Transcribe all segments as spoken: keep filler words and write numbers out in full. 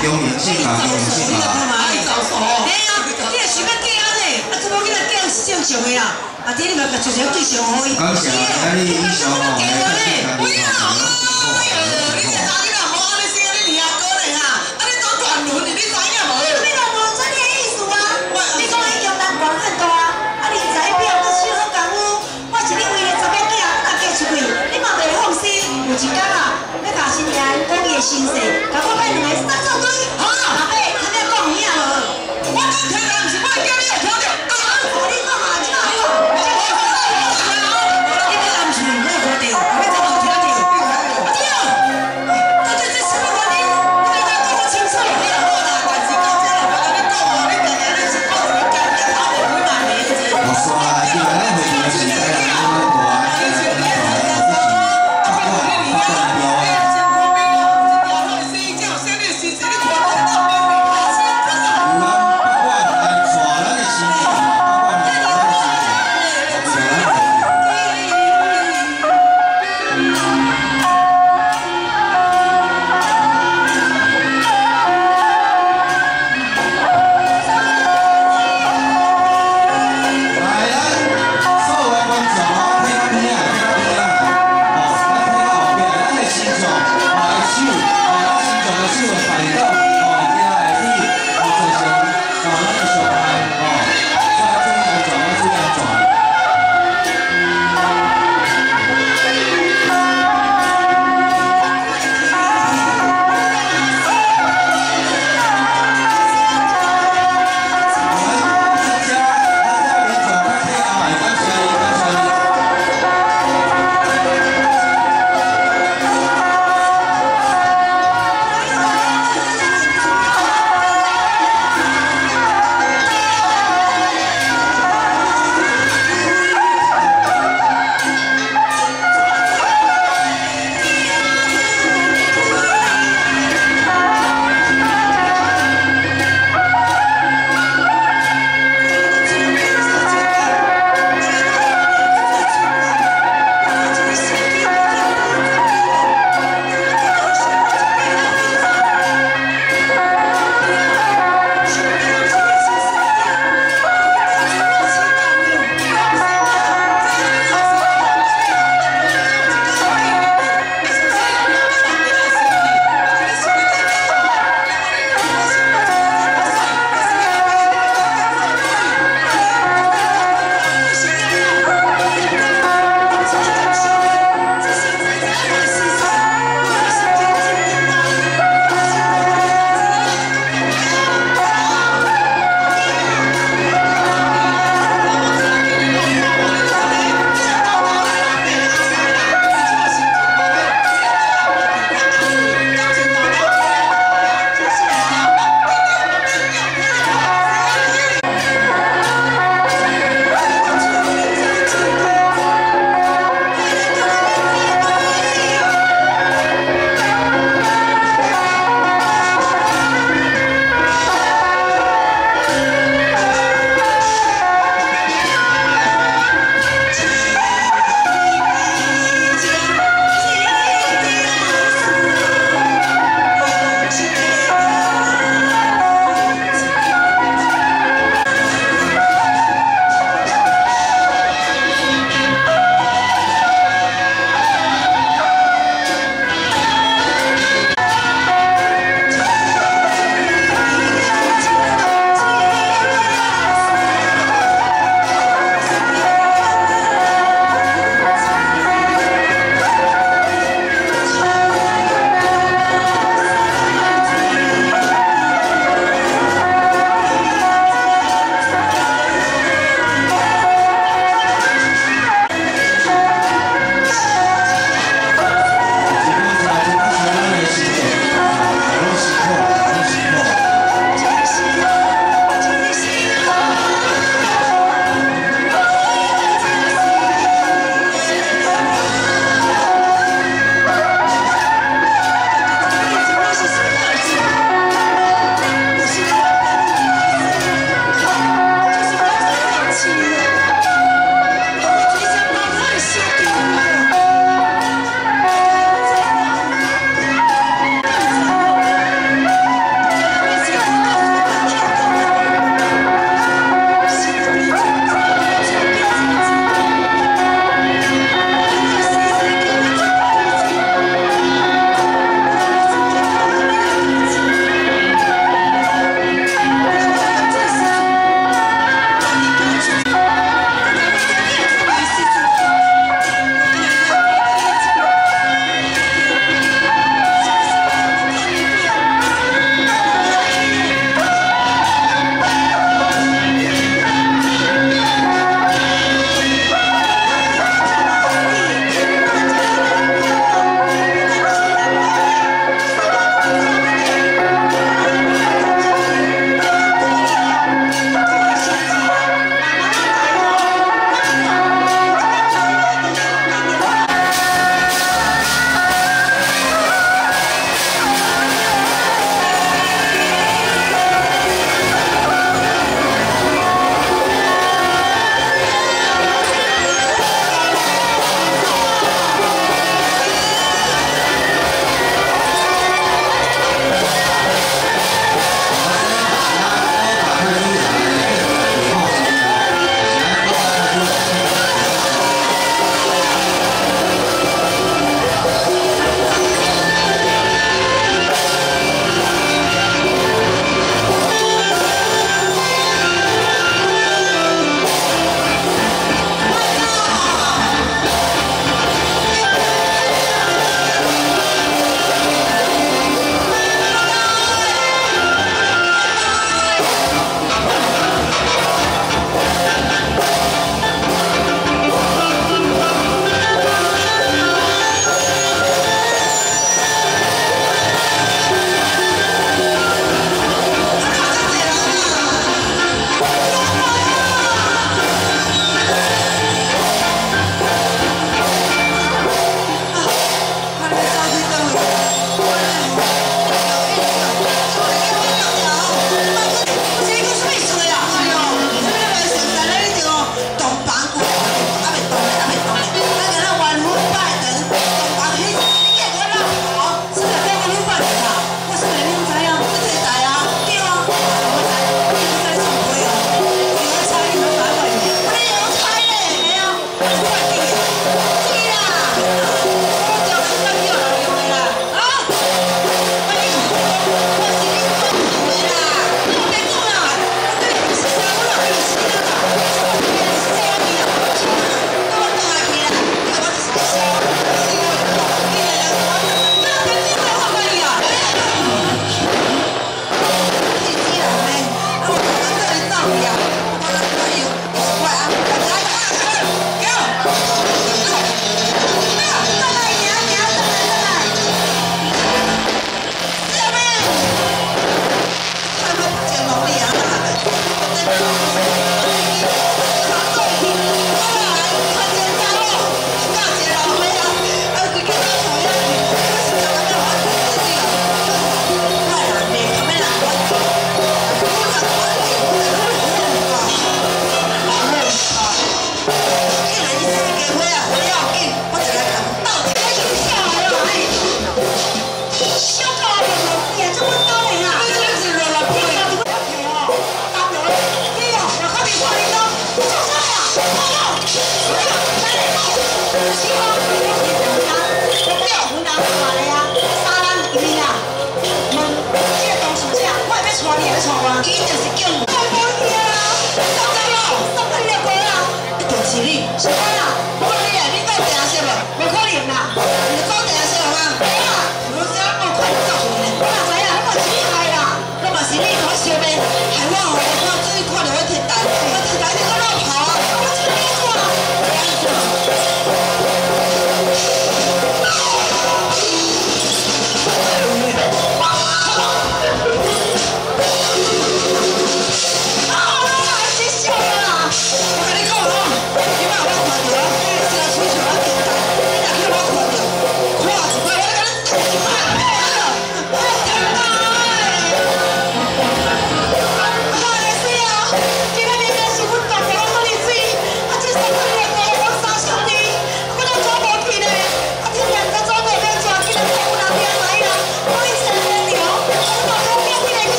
恭迎新啊，恭迎新啊！ 哎呀，你也随便嫁安尼，啊，怎么囡仔嫁正常的啦？啊，爹你咪个做成对象可以。 感谢，那你以上哦，哎，不要啊！ 哎呀，你这查囡仔无安尼生你二阿哥嘞啊！啊，你做乱伦，你知影无？ 你乱伦做你的意思啊？你讲伊用人管很大啊，啊，你才表搁小好功夫，我是你为了十个囝，哪嫁出去？你嘛袂放心，有一天啊，要甲新娘讲伊的身世，甲我买两个三臭堆，好，阿伯，他要讲有影无？ 我讲听人毋是我叫你会听着。 啊，你讲啊，即马好。 啊！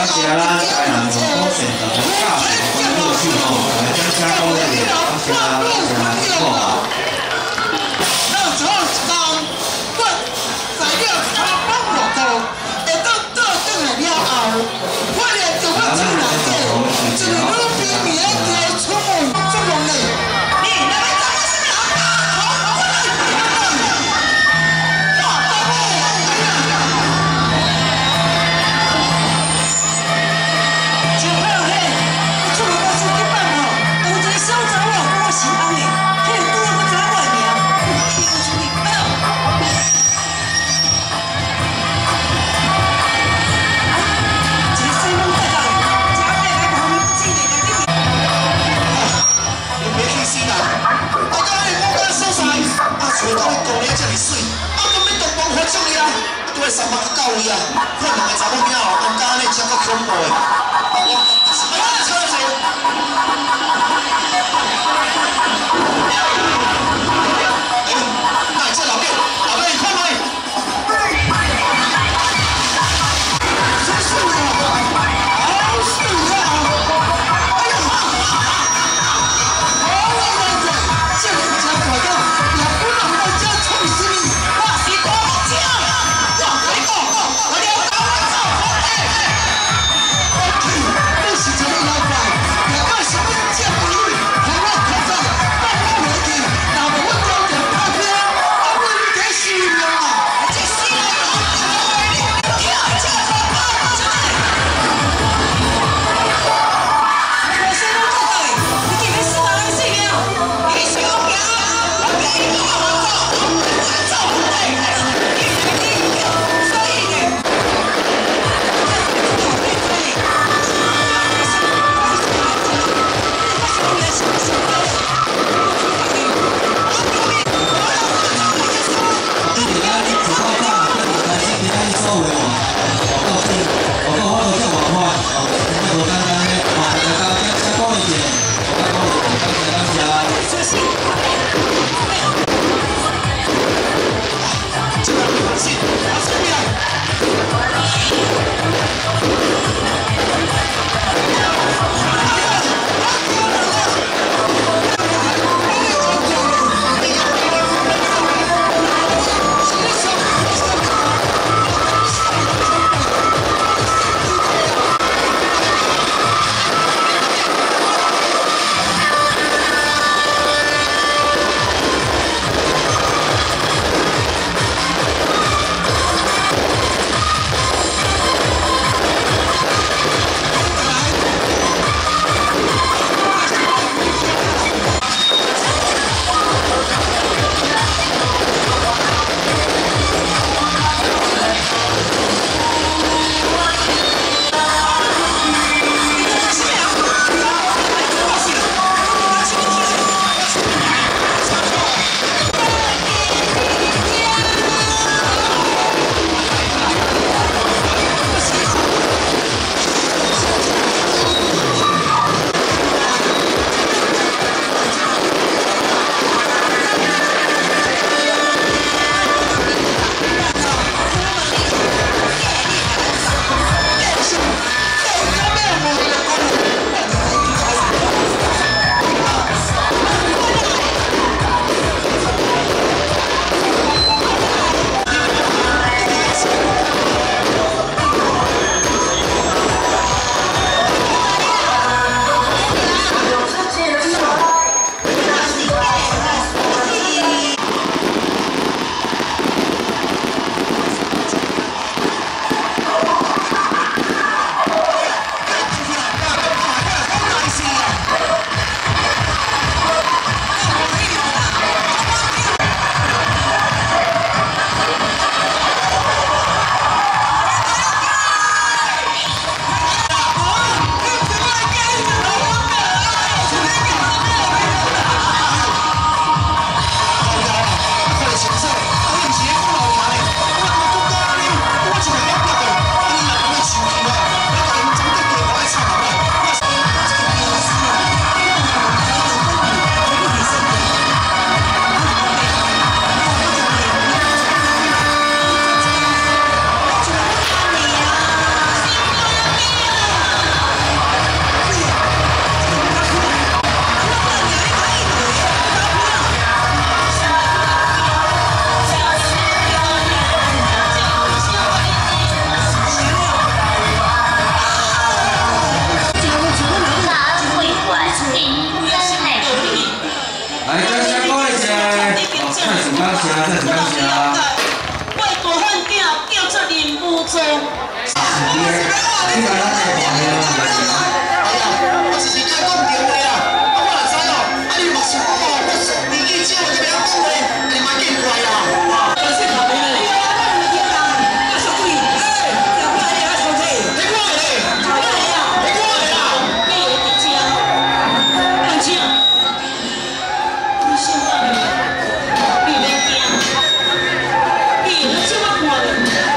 谢咱台南广播电台大学关注系统来将加工这里，感谢大家好。 那时候讲，我材料卡帮我做，会当倒转来了后，我连就我出来者，就是女兵面条出门出门嘞。你那个怎么是老大？好好好，哇，大妹， 小朋友嘿，我出门到处去办吼，有一个小查某跟我姓翁的，迄个拄好我知影我的名，伊个出去，哎呦，一个西门大道，一个白来旁边不记得个你。 你别去死啦！大家咧讲咱所在，啊，找到你公爷这么水，啊，都要东方发奖呀，都会三百个到位啊，看两个查某囝哦，讲甲安尼真够恐怖的。我什么车子？哎，那这老弟，老弟你看没？真是的，好水啊！哎呀！哦，这个真可靠，也不能在这创什么，我是大将，我来讲，我了解我造反的。 你来咱来看的啦， 哎呀，我只是爱讲电话啦，啊我哪知哦，啊你嘛是我，我是年纪少，就袂晓讲话，你嘛见怪啦。我是头面嘞。哎，小鬼，哎，你看的嘞，你看的啦，你看的啦。你会伫遮，安怎？你现在你袂惊？你会怎么看的？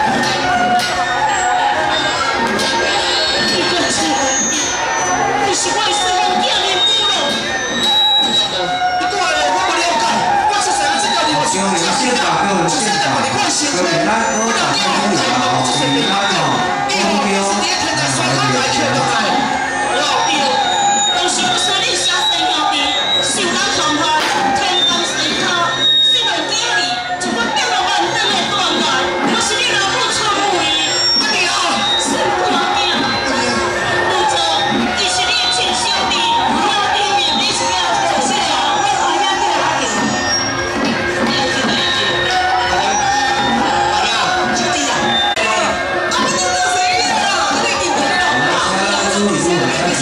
你更是，你是我的生命点的母咯。你讲的我无了解，我出世这条路我是有有宪法跟有宪法，所以咱好打开路啦，吼，其他吼，公标来来来。 我有，当时我说你写生兄弟，受咱同化，天公生讨，死落地里，就我点了万灯的断崖，我是你老母出位，阿弟哦，是我囝，不错，伊是你的亲兄弟，我弟面你是了，是了，我好像对阿弟，你要记得一点，阿弟啊，兄弟啊，阿不都是谁呀？你记不了啊？ 注意注意，开始。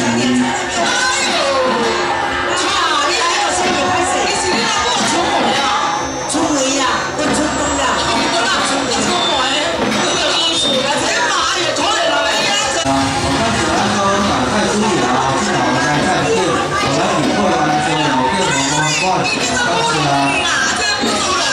我来比过来，就有变成光怪，但是呢。